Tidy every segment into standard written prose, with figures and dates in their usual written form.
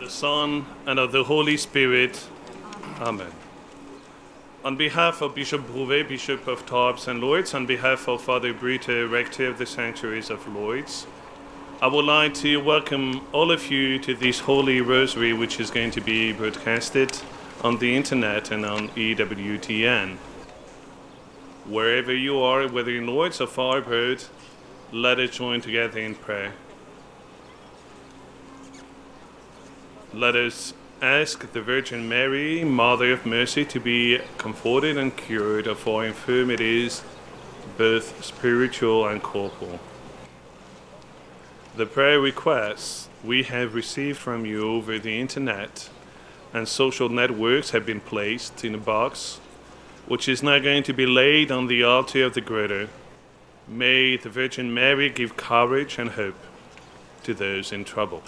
the Son, and of the Holy Spirit. Amen. On behalf of Bishop Brouvet, Bishop of Tarbes and Lourdes, on behalf of Father Brute, Rector of the Sanctuaries of Lourdes, I would like to welcome all of you to this Holy Rosary, which is going to be broadcasted on the internet and on EWTN. Wherever you are, whether in Lourdes or far abroad, let us join together in prayer. Let us ask the Virgin Mary, Mother of Mercy, to be comforted and cured of our infirmities, both spiritual and corporal. The prayer requests we have received from you over the internet and social networks have been placed in a box, which is now going to be laid on the altar of the Grotto. May the Virgin Mary give courage and hope to those in trouble.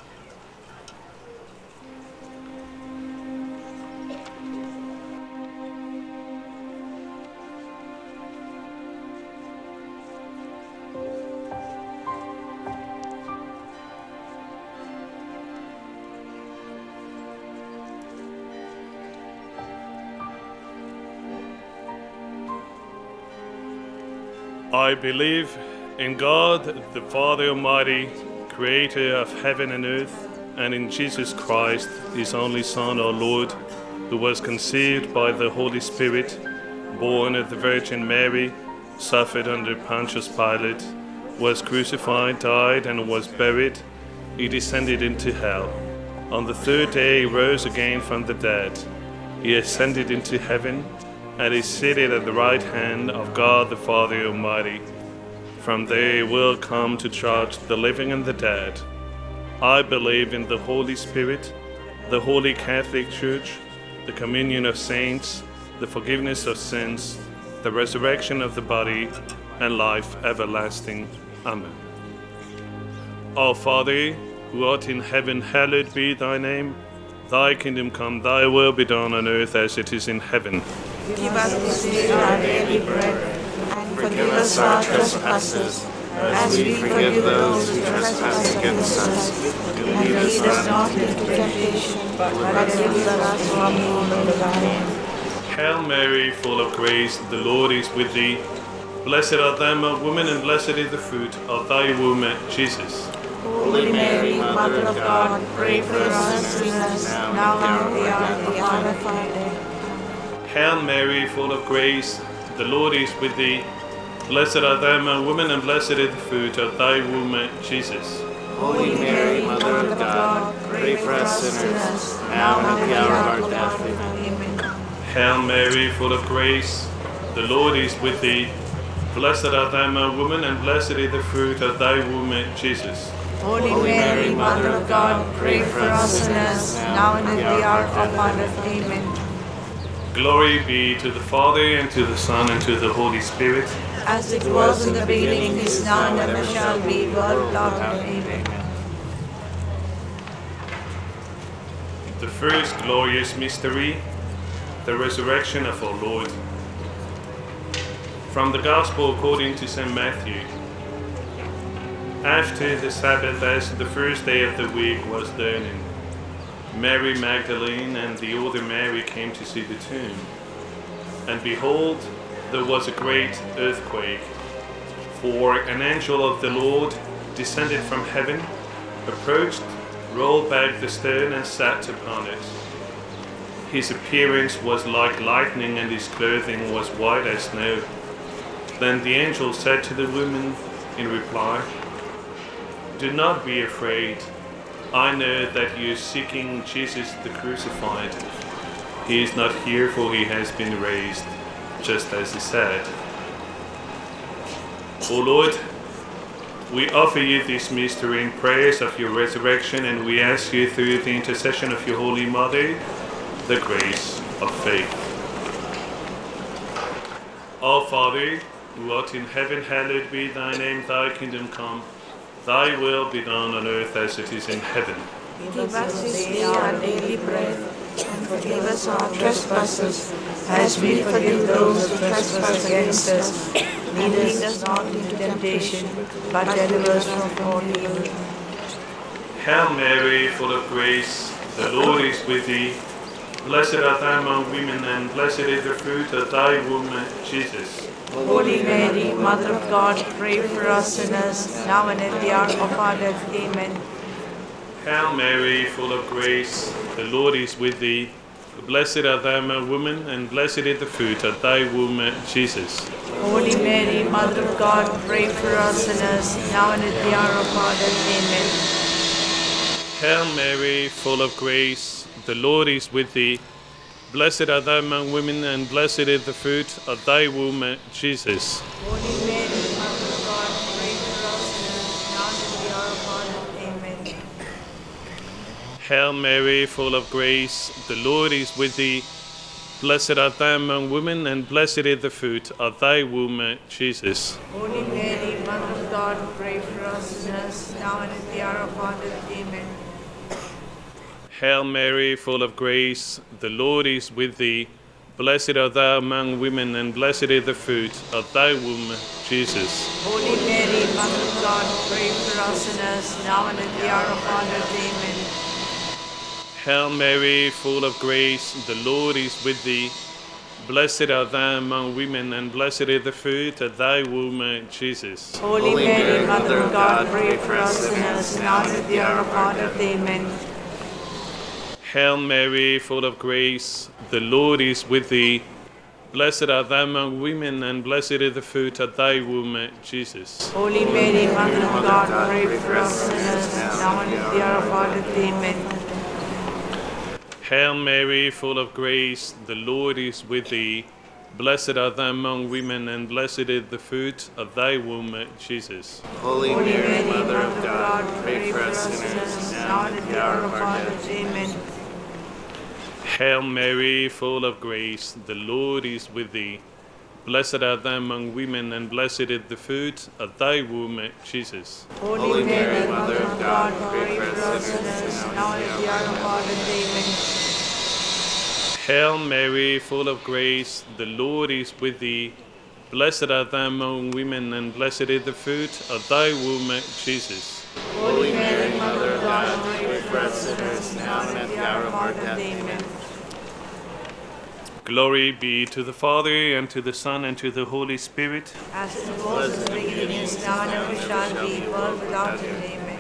I believe in God, the Father Almighty, creator of heaven and earth, and in Jesus Christ, his only Son, our Lord, who was conceived by the Holy Spirit, born of the Virgin Mary, suffered under Pontius Pilate, was crucified, died, and was buried. He descended into hell. On the third day he rose again from the dead. He ascended into heaven, and is seated at the right hand of God the Father Almighty. From there he will come to judge the living and the dead. I believe in the Holy Spirit, the Holy Catholic Church, the communion of saints, the forgiveness of sins, the resurrection of the body, and life everlasting. Amen. Our Father, who art in heaven, hallowed be thy name. Thy kingdom come, thy will be done on earth as it is in heaven. Give us this day our daily bread, and forgive us our trespasses, as we forgive those who trespass against us. And lead us not into temptation, but deliver us from evil. Amen. Hail Mary, full of grace, the Lord is with thee. Blessed art thou among women, and blessed is the fruit of thy womb, Jesus. Holy Mary, Mother of God, pray for us sinners, now and at the hour of our death. Hail Mary, full of grace, the Lord is with thee. Blessed art thou among women, and blessed is the fruit of thy womb, Jesus. Holy Mary, Mother of God, pray for us sinners, now and at the hour of our death. Amen. Hail Mary, full of grace, the Lord is with thee. Blessed art thou among women, and blessed is the fruit of thy womb, Jesus. Holy Mary, Mother of God, pray for us sinners, now and at the hour of our death. Amen. Glory be to the Father, and to the Son, and to the Holy Spirit. As it was in the beginning, is now, and ever shall be, world without end. Amen. The first glorious mystery, the resurrection of our Lord. From the Gospel according to St. Matthew. After the Sabbath, as the first day of the week was dawning, Mary Magdalene and the other Mary came to see the tomb. And behold, there was a great earthquake, for an angel of the Lord descended from heaven, approached, rolled back the stone, and sat upon it. His appearance was like lightning, and his clothing was white as snow. Then the angel said to the woman in reply, "Do not be afraid. I know that you are seeking Jesus the crucified. He is not here, for he has been raised, just as he said." O Lord, we offer you this mystery in praise of your resurrection, and we ask you through the intercession of your Holy Mother, the grace of faith. Our Father, who art in heaven, hallowed be thy name, thy kingdom come. Thy will be done on earth as it is in heaven. Give us this day our daily bread, and forgive us our trespasses, as we forgive those who trespass against us. Lead us not into temptation, but deliver us from all evil. Hail Mary, full of grace, The Lord is with thee. Blessed art thou among women, and blessed is the fruit of thy womb, Jesus. Holy Mary, Mother of God, pray for us sinners, now and at the hour of our death. Amen. Hail Mary, full of grace, the Lord is with thee. Blessed art thou among women, and blessed is the fruit of thy womb, Jesus. Holy Mary, Mother of God, pray for us sinners, now and at the hour of our death. Amen. Hail Mary, full of grace, the Lord is with thee. Blessed art thou among women, and blessed is the fruit of thy womb, Jesus. Holy Mary, Mother of God, pray for us sinners, now and at the hour of our death. Amen. Hail Mary, full of grace, the Lord is with thee. Blessed art thou among women, and blessed is the fruit of thy womb, Jesus. Holy Mary, Mother of God, pray for us sinners, now and at the hour of our death. Amen. Hail Mary, full of grace, the Lord is with thee. Blessed art thou among women, and blessed is the fruit of thy womb, Jesus. Holy Mary, Mother of God, pray for us sinners, now and at the hour of our death. Amen. Hail Mary, full of grace, the Lord is with thee. Blessed art thou among women, and blessed is the fruit of thy womb, Jesus. Holy Mary, Mother of God, pray for us sinners, now and at the hour of our death. Amen. Hail Mary, full of grace, the Lord is with thee. Blessed art thou among women, and blessed is the fruit of thy womb, Jesus. Holy Mary, Mother of God, pray for us sinners, now and at the hour of our death. Amen. Hail Mary, full of grace, the Lord is with thee. Blessed art thou among women, and blessed is the fruit of thy womb, Jesus. Holy Mary, Mother of God, pray for us sinners, now and at the hour of our death. Amen. Hail Mary, full of grace, the Lord is with thee. Blessed art thou among women, and blessed is the fruit of thy womb, Jesus. Holy Mary, Mother of God, pray for us sinners, now and at the hour of our death. Amen. Hail Mary, full of grace, the Lord is with thee. Blessed art thou among women, and blessed is the fruit of thy womb, Jesus. Holy Mary, Mother of God, pray for us sinners, now and at the hour of our death. Amen. Glory be to the Father, and to the Son, and to the Holy Spirit. As it was in the beginning, is now, and ever shall be, world without end. Amen.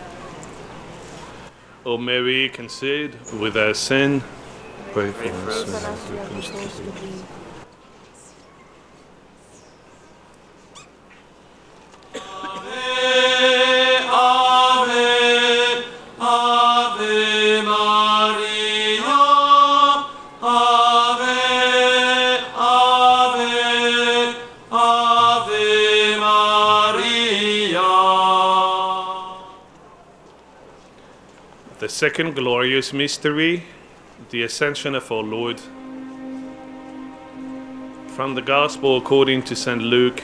O Mary, conceived without sin, pray for us. The second glorious mystery, the Ascension of our Lord. From the Gospel according to St. Luke,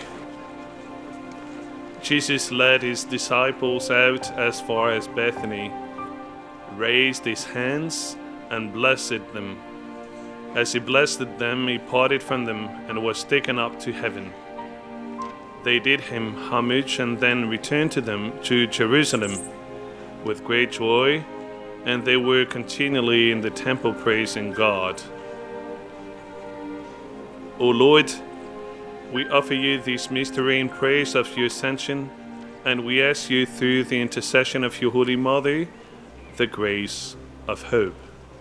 Jesus led his disciples out as far as Bethany, raised his hands and blessed them. As he blessed them, he parted from them and was taken up to heaven. They did him homage and then returned to Jerusalem with great joy, and they were continually in the temple praising God. O Lord, we offer you this mystery in praise of your ascension, and we ask you through the intercession of your Holy Mother, the grace of hope.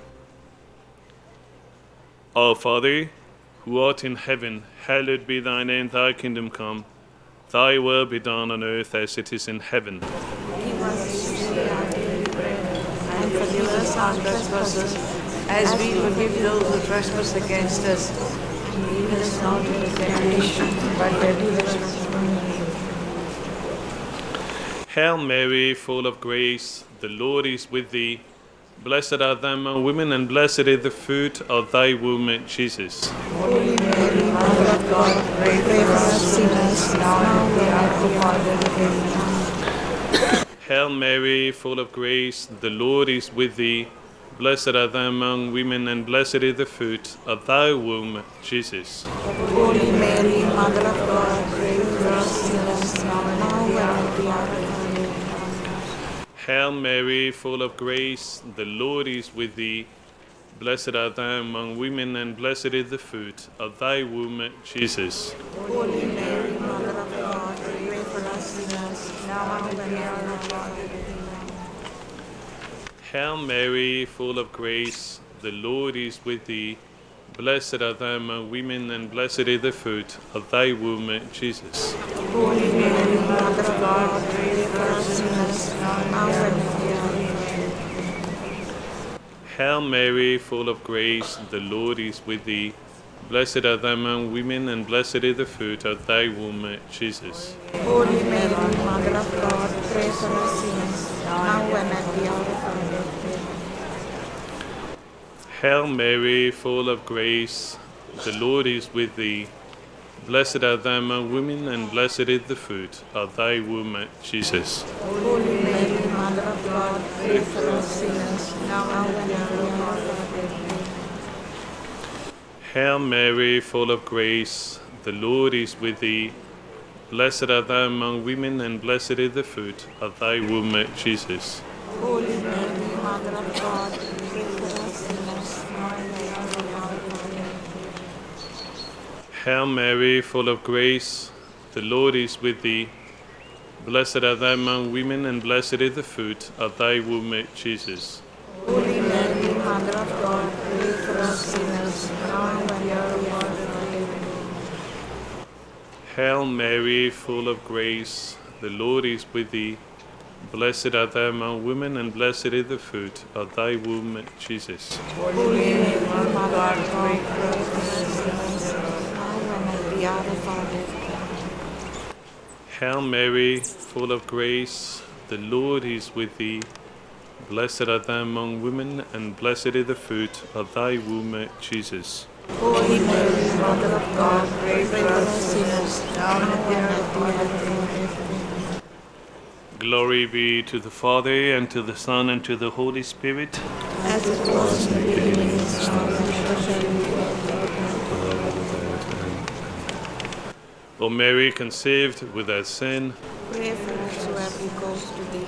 Our Father, who art in heaven, hallowed be thy name, thy kingdom come. Thy will be done on earth as it is in heaven. Give us this day our daily bread, and forgive us our trespasses, as we forgive those who trespass against us. And lead us not into temptation, but deliver us from evil. Hail Mary, full of grace, the Lord is with thee. Blessed art thou among women, and blessed is the fruit of thy womb, Jesus. Holy Mary, Mother of God, pray for us sinners, now and at the hour of our death. Amen. Hail Mary, full of grace, the Lord is with thee. Blessed art thou among women, and blessed is the fruit of thy womb, Jesus. Holy Mary, Mother of God, pray for us sinners, now and at the hour of our death. Hail Mary, full of grace, the Lord is with thee. Blessed art thou among women, and blessed is the fruit of thy womb, Jesus. Holy Mary, Mother of God, pray for us sinners, now and at the hour of our death. Hail Mary, full of grace, the Lord is with thee. Blessed art thou among women, and blessed is the fruit of thy womb, Jesus. Holy Mary, Mother of God, pray for us sinners, now and at the hour of our death. Hail Mary, full of grace, the Lord is with thee. Blessed art thou among women, and blessed is the fruit of thy womb, Jesus. Holy Mary, Mother of God, pray for us sinners, now and at the hour of our death. Hail Mary, full of grace, the Lord is with thee. Blessed art thou among women, and blessed is the fruit of thy womb, Jesus. Holy Mary, Mother of God, pray for us sinners, now and at the hour of our death. Hail Mary, full of grace, the Lord is with thee. Blessed art thou among women, and blessed is the fruit of thy womb, Jesus. Holy Mary, Mother of God, pray for us sinners, now and at the hour of our death. Hail Mary, full of grace, the Lord is with thee. Blessed art thou among women, and blessed is the fruit of thy womb, Jesus. Holy Mary, Mother of God, pray for us sinners, now and at the hour of our death. Hail Mary, full of grace, the Lord is with thee. Blessed art thou among women, and blessed is the fruit of thy womb, Jesus. Holy Mary, Mother of God, pray for us sinners, now and at the hour of our death. Hail Mary, full of grace, the Lord is with thee. Blessed art thou among women, and blessed is the fruit of thy womb, Jesus. Holy Mary, Mother of God, pray for us sinners, now and at the hour of our death. Glory be to the Father, and to the Son, and to the Holy Spirit. As it was in the beginning, is now, and ever shall be. O Mary, conceived without sin, Pray for us whoever goes to thee.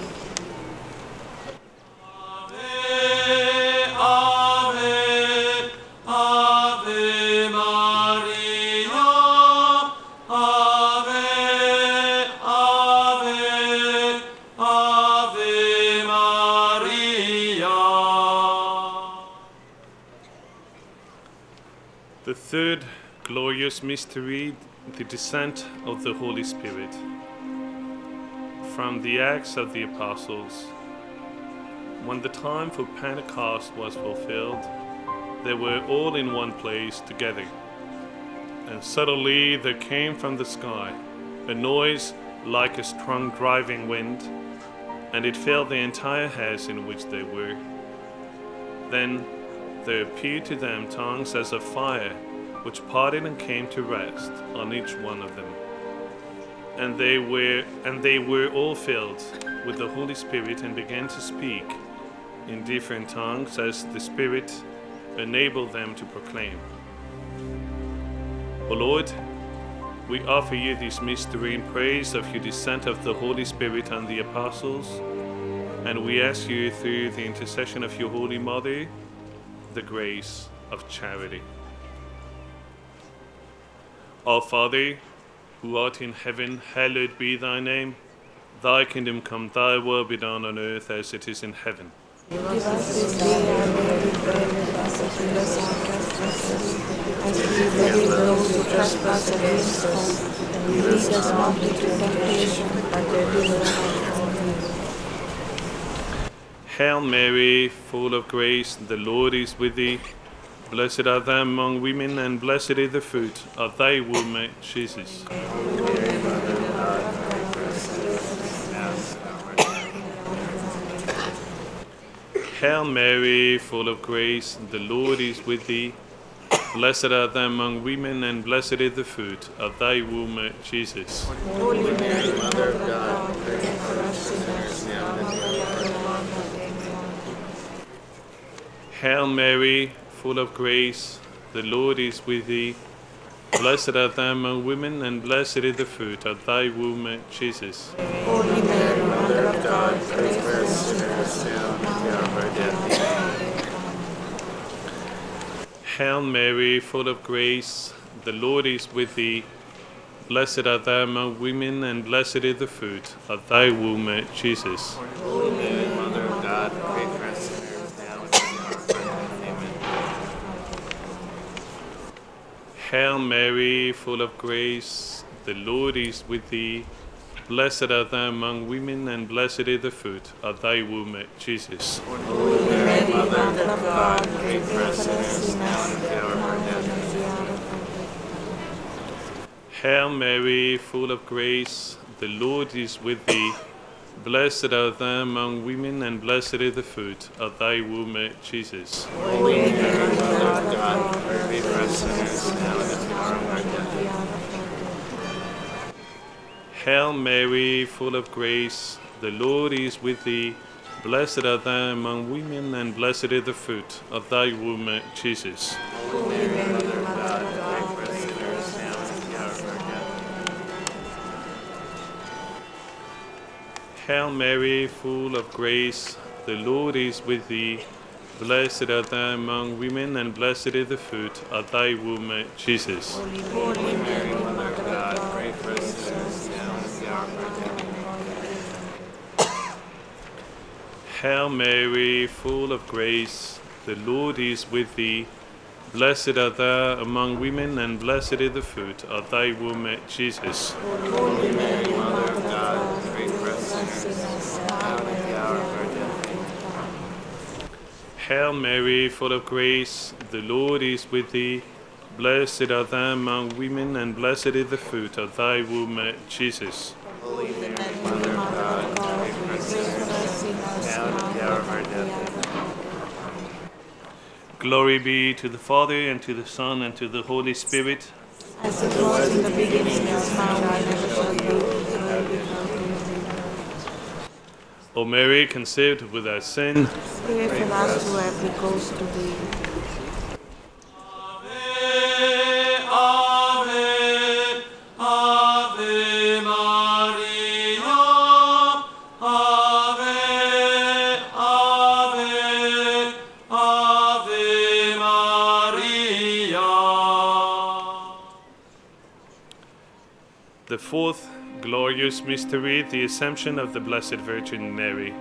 The third glorious mystery, the descent of the Holy Spirit. From the Acts of the Apostles. When the time for Pentecost was fulfilled, they were all in one place together. And suddenly there came from the sky a noise like a strong driving wind, and it filled the entire house in which they were. Then there appeared to them tongues as of fire, which parted and came to rest on each one of them. And they were all filled with the Holy Spirit, and began to speak in different tongues as the Spirit enabled them to proclaim. O Lord, we offer you this mystery in praise of your descent of the Holy Spirit on the apostles, and we ask you through the intercession of your Holy Mother, the grace of charity. Our Father, who art in heaven, hallowed be thy name. Thy kingdom come, thy will be done on earth as it is in heaven. Give us this day our daily bread, and forgive us our trespasses, as we forgive those who trespass against us. And lead us not into temptation, but deliver us from evil. Hail Mary, full of grace, the Lord is with thee. Blessed art thou among women, and blessed is the fruit of thy womb, Jesus. Hail Mary, full of grace, the Lord is with thee. Blessed art thou among women, and blessed is the fruit of thy womb, Jesus. Holy Mary, Mother of God, pray for us sinners, now and at the hour of our death. Hail Mary, full of grace, the Lord is with thee. Blessed art thou among women, and blessed is the fruit of thy womb, Jesus. Holy Mary, Mother of of God, pray for us sinners now and at the hour of our death. Amen. Hail Mary, full of grace, the Lord is with thee. Blessed art thou among women, and blessed is the fruit of thy womb, Jesus. Holy Mary, Mother of God, pray for us sinners now and at the hour of our death. Amen. Hail Mary, full of grace, the Lord is with thee. Blessed art thou among women, and blessed is the fruit of thy womb, Jesus. Holy Mary, Mother of God, pray for us sinners now and at the hour of our death. Hail Mary, full of grace, the Lord is with thee. Blessed art thou among women, and blessed is the fruit of thy womb, Jesus. Holy Mary, Mother of God, pray for us sinners now and at the hour of our death. Hail Mary, full of grace, the Lord is with thee. Blessed art thou among women, and blessed is the fruit of thy womb, Jesus. Holy Mary, Mother of God, pray for us sinners now and at the hour of our death. Hail Mary, full of grace, the Lord is with thee. Blessed art thou among women, and blessed is the fruit of thy womb, Jesus. Holy Mary, Mother of God, pray for us sinners now and at the hour of our death. Hail Mary, full of grace, the Lord is with thee. Blessed art thou among women, and blessed is the fruit of thy womb, Jesus. Holy Mary, Mother of God, pray for us sinners now and at the hour of our death. Hail Mary, full of grace, the Lord is with thee. Blessed art thou among women, and blessed is the fruit of thy womb, Jesus. Holy Mary, Mother of God, pray for us sinners now and at the hour of our death. Glory be to the Father, and to the Son, and to the Holy Spirit. As it was in the beginning, is now, and ever shall be, world without end. O Mary, conceived without sin, Pray for us who have recourse to thee. The fourth glorious mystery, the Assumption of the Blessed Virgin Mary.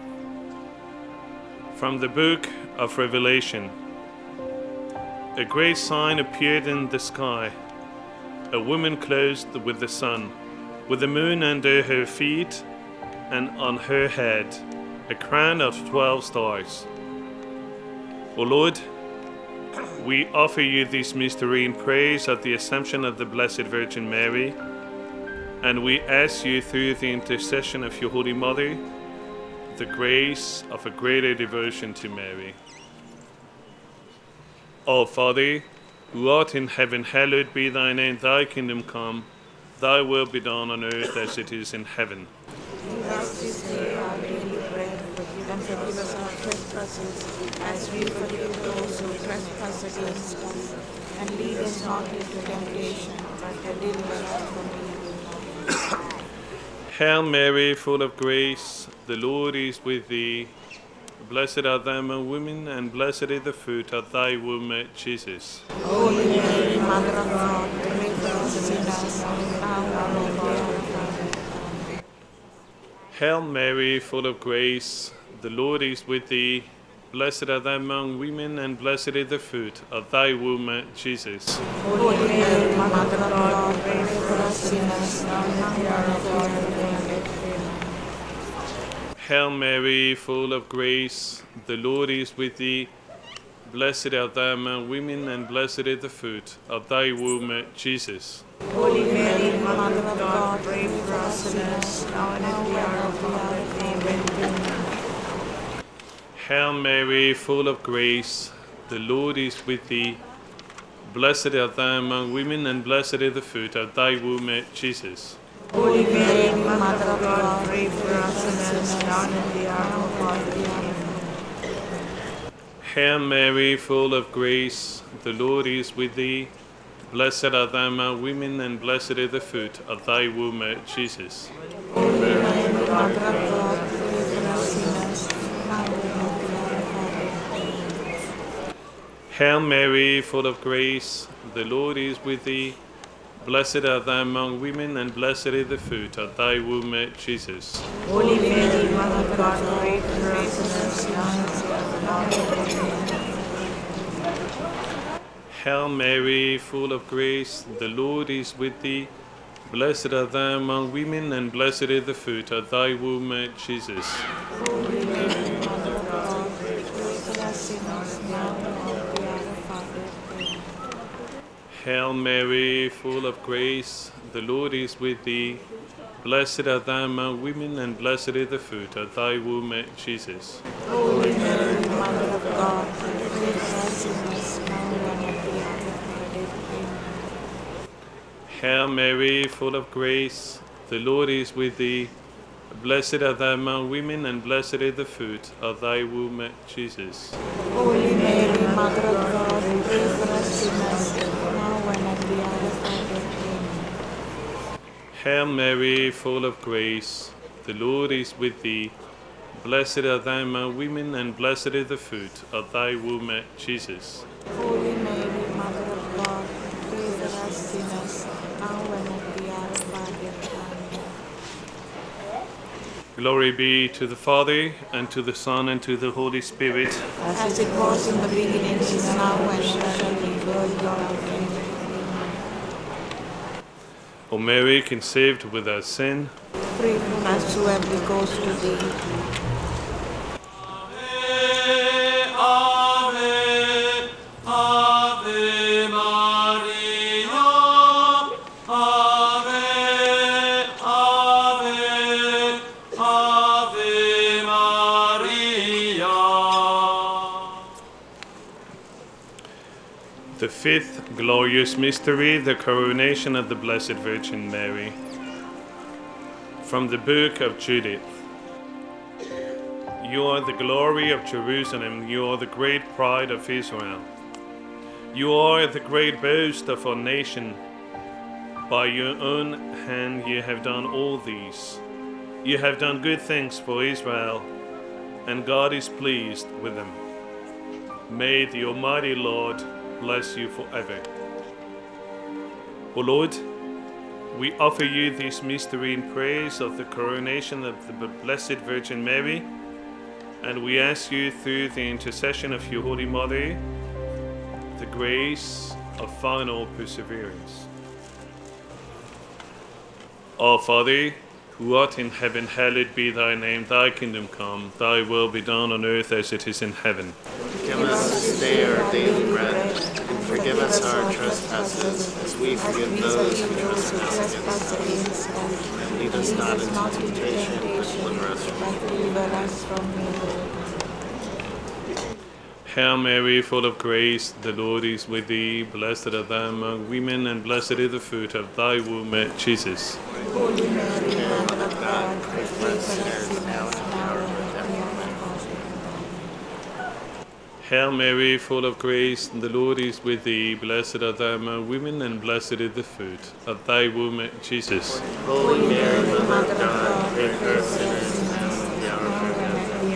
From the book of Revelation. A great sign appeared in the sky, a woman clothed with the sun, with the moon under her feet, and on her head a crown of 12 stars. O Lord, we offer you this mystery in praise of the Assumption of the Blessed Virgin Mary, and we ask you through the intercession of your Holy Mother, the grace of a greater devotion to Mary. O Father, who art in heaven, hallowed be thy name, thy kingdom come, thy will be done on earth as it is in heaven. Give us this day our daily bread, and forgive us our trespasses, as we forgive those who trespass against us. And lead us not into temptation, but deliver us from evil. Hail Mary, full of grace, the Lord is with thee. Blessed art thou among women, and blessed is the fruit of thy womb, Jesus. Holy Mary, Mother of God, pray for us sinners, now and at the hour of our death. Hail Mary, full of grace, the Lord is with thee. Blessed art thou among women, and blessed is the fruit of thy womb, Jesus. Holy Mary, Mother of God, pray for us sinners, now and at the hour of our death. Hail Mary, full of grace, the Lord is with thee. Blessed art thou among women, and blessed is the fruit of thy womb, Jesus. Holy Mary, Mother of God, pray for us sinners, now and at the hour of our death. Amen. Hail Mary, full of grace, the Lord is with thee. Blessed art thou among women, and blessed is the fruit of thy womb, Jesus. Holy Mary, Mother of God, pray for us sinners, now and at the hour of our death. Hail Mary, full of grace, the Lord is with thee. Blessed art thou among women, and blessed is the fruit of thy womb, Jesus. Holy Mary, Mother of God, Hail Mary, full of grace, the Lord is with thee. Blessed art thou among women, and blessed is the fruit of thy womb, Jesus. Holy Mary, Mother of God, pray for us sinners, now and at the hour of our death. Hail Mary, full of grace, the Lord is with thee. Blessed art thou among women, and blessed is the fruit of thy womb, Jesus. Holy Mary, Mother of God, pray for us sinners, now and at the hour of our death. Hail Mary, full of grace, the Lord is with thee. Blessed art thou among women, and blessed is the fruit of thy womb, Jesus. Holy Mary, Mother of God, pray for us sinners, now and at the hour of our death. Amen. Hail Mary, full of grace, the Lord is with thee. Blessed art thou among women, and blessed is the fruit of thy womb, Jesus. Holy Mary, Mother of God, pray for us sinners, now and at the hour of our death. Amen. Hail Mary, full of grace, the Lord is with thee. Blessed art thou among women, and blessed is the fruit of thy womb, Jesus. Holy Mary, Mother of God, pray for us sinners, now and at the hour of our death. Amen. Glory be to the Father, and to the Son, and to the Holy Spirit. As it was in the beginning, is now, and shall be, world without end. Amen. O Mary, conceived without sin, Pray for us who have recourse to thee. Ave, Ave Maria. Ave, Ave, Ave Maria. the fifth glorious mystery, the coronation of the Blessed Virgin Mary. From the book of Judith. You are the glory of Jerusalem, you are the great pride of Israel. You are the great boast of our nation. By your own hand you have done all these. You have done good things for Israel, and God is pleased with them. May the Almighty Lord bless you forever. O Lord, we offer you this mystery in praise of the coronation of the Blessed Virgin Mary, and we ask you through the intercession of your Holy Mother, the grace of final perseverance. Our Father, who art in heaven, hallowed be thy name. Thy kingdom come, thy will be done on earth as it is in heaven. Give us this day our daily bread, and forgive us our trespasses, as we forgive those who trespass against us. And lead us not into temptation, but deliver us from evil. Hail Mary, full of grace, the Lord is with thee. Blessed art thou among women, and blessed is the fruit of thy womb, Jesus. Holy Mary, Mother of God, Pray for us sinners, now and at the hour of our death. Hail Mary, full of grace, the Lord is with thee. Blessed art thou among women, and blessed is the fruit of thy womb, Jesus. Holy Mary, Mother of God, pray for us sinners, now and at the hour of our death.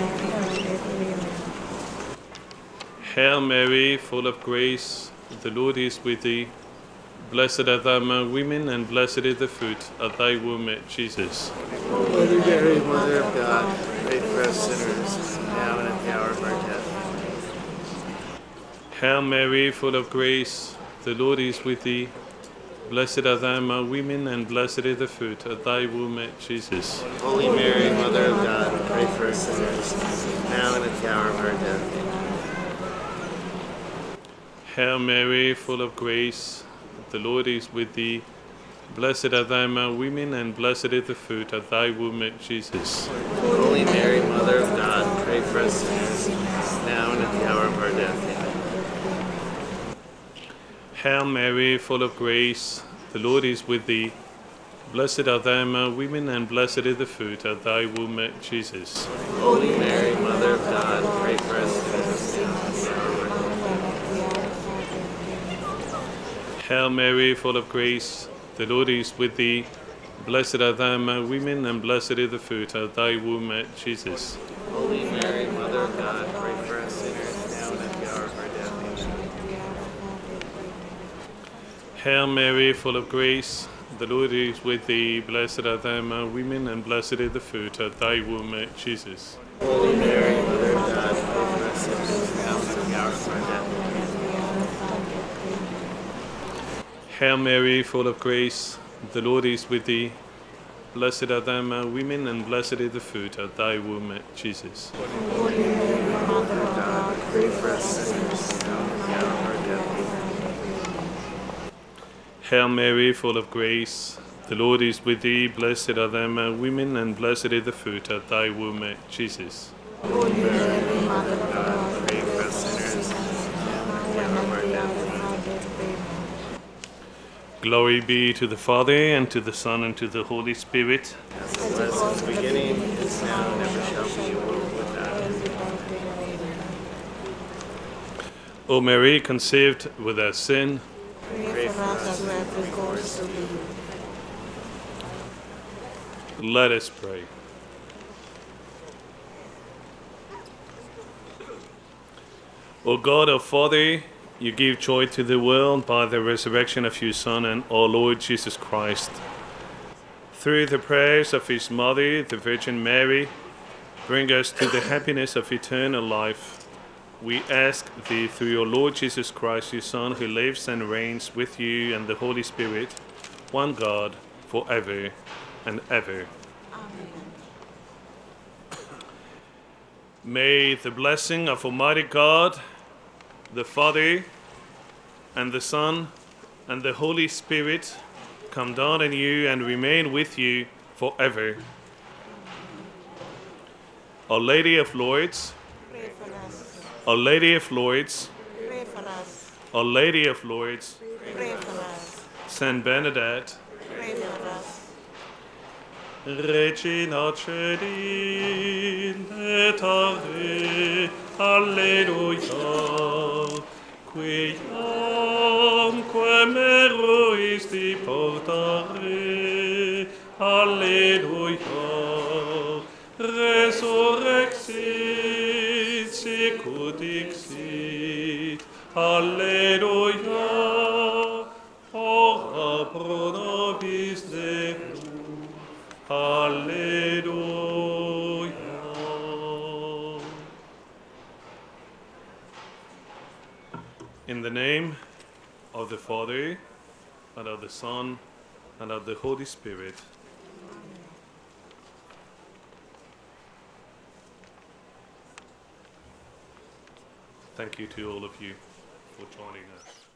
Hail Mary, full of grace, the Lord is with thee. Blessed art thou among women, and blessed is the fruit of thy womb, Jesus. Holy Mary, Mother of God, pray for us sinners, now and at the hour of our death. Hail Mary, full of grace, the Lord is with thee. Blessed art thou among women, and blessed is the fruit of thy womb, Jesus. Holy Mary, Mother of God, pray for us sinners, now and at the hour of our death. Hail Mary, full of grace, the Lord is with thee. Blessed art thou among women, and blessed is the fruit of thy womb, Jesus. Holy Mary, Mother of God, pray for us sinners, now and at the hour of our death. Hail Mary, full of grace, the Lord is with thee. Blessed art thou among women, and blessed is the fruit of thy womb, Jesus. Holy Mary, Mother of God, pray for us sinners, now and at the hour of our death. Hail Mary, full of grace, the Lord is with thee. Blessed art thou among women, and blessed is the fruit of thy womb, Jesus. Holy Mary, Mother of God, pray for us sinners, now and at the hour of our death. Amen. Hail Mary, full of grace, the Lord is with thee. Blessed art thou among women, and blessed is the fruit of thy womb, Jesus. Holy Mary, Mother of God, pray for us sinners, now and at the hour of our death. Hail Mary, full of grace, the Lord is with thee. Blessed art thou among women, and blessed is the fruit of thy womb, Jesus. Holy Mary, Mother of God, Pray for us sinners, now and at the hour of our death. Hail Mary, full of grace, the Lord is with thee. Blessed art thou among women, and blessed is the fruit of thy womb, Jesus. Holy Mary, Mother of God, Pray for us sinners, now and at the hour of our death. Glory be to the Father, and to the Son, and to the Holy Spirit. As it was in the beginning, is now, and ever shall be, world without end. O Mary, conceived without sin, Pray for us who have recourse to thee. let us pray. O God, our Father, you give joy to the world by the resurrection of your Son and our Lord Jesus Christ. Through the prayers of his mother, the Virgin Mary, bring us to the happiness of eternal life. We ask thee through your Lord Jesus Christ, your Son, who lives and reigns with you and the Holy Spirit, one God, forever and ever. May the blessing of Almighty God, the Father, and the Son, and the Holy Spirit come down on you and remain with you forever. Our Lady of Lourdes, Pray for us. Our Lady of Lourdes, Pray for us. Our Lady of Lourdes, Pray for us. Saint Bernadette, Pray for us. Regina Celi, letare, alleluia, quiamque meruisti portare, alleluia, resurrexit, sicut dixit, alleluia, ora pro nobis Deus, alleluia. In the name of the Father, and of the Son, and of the Holy Spirit. Thank you to all of you for joining us.